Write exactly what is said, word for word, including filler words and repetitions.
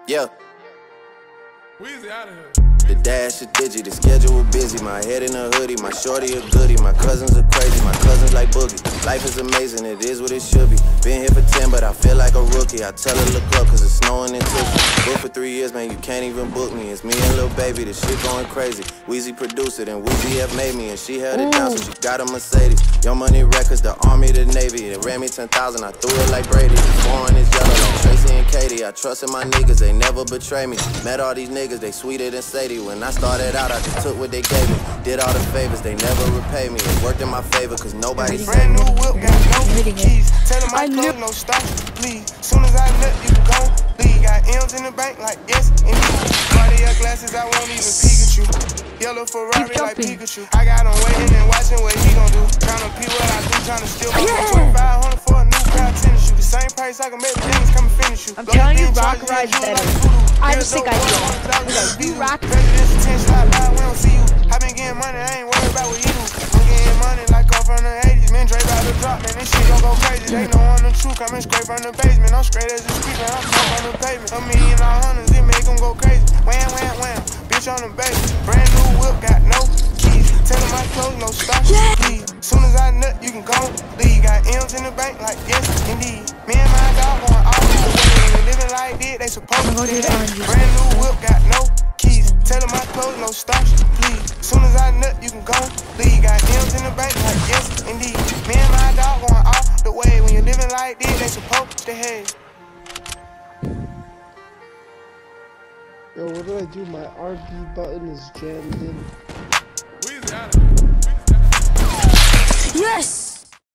Yeah. Weezy out of here. The dash is digi, the schedule busy. My head in a hoodie, my shorty a goodie. My cousins are crazy, my cousins like Boogie. Life is amazing, it is what it should be. Been here for ten, but I feel like a rookie. I tell her look up, cause it's snowing in Tucson. Been for three years, man, you can't even book me. It's me and Lil Baby, this shit going crazy. Weezy produced it, and Weezy have made me. And she held it down, so she got a Mercedes. Young Money Records, the Army, the Navy. It ran me ten thousand, I threw it like Brady. The foreign is yellow like Tracy and Katie. I trusted my niggas, they never betray me. Met all these niggas, they sweeter than Sadie. When I started out, I just took what they gave me. Did all the favors, they never repay me. It worked in my favor, cause nobody brand new whip, got no keys. Tell them I close, no stop, please. Soon as I nut, you can go leave. Got M's in the bank, like yes, indeed. Cartier glasses, I won't even peek at you. Yellow Ferrari like Pikachu. I got him waiting and watching what he gon' do. Tryna pee what I do, tryna steal my twenty-five hundred for a new pair of tennis shoes. The same price I can make things come and finish you. I'm telling you, rock rides better. I just think I do. You rock. President's attention, I buy, we don't see you. I been getting money, I ain't worried about what you do. I'm getting money like I'm from the eighties. Man, Dre about to drop, man, this shit gon' go crazy. They know I'm the truth, coming straight from the basement. I'm straight as a street, man, I'm come from the pavement. A million all hundreds, it make them go crazy. Wham, wham, wham, bitch on the base. Brand new whip, got no keys. Tell them I close, no stop, please. Soon as I nut, you can go leave. Got M's in the bank, like yes, indeed. Me and my dog going off the way. When they living like this, they supposed to be brand new whip, got no keys. Tell them I close, no stop, please. Soon as I nut, you can go leave. Got M's in the bank, like yes, indeed. Me and my dog going off the way. When you living like this, they supposed to have. Yo, what did I do? My R B button is jammed in. Weezy out of here. Yes!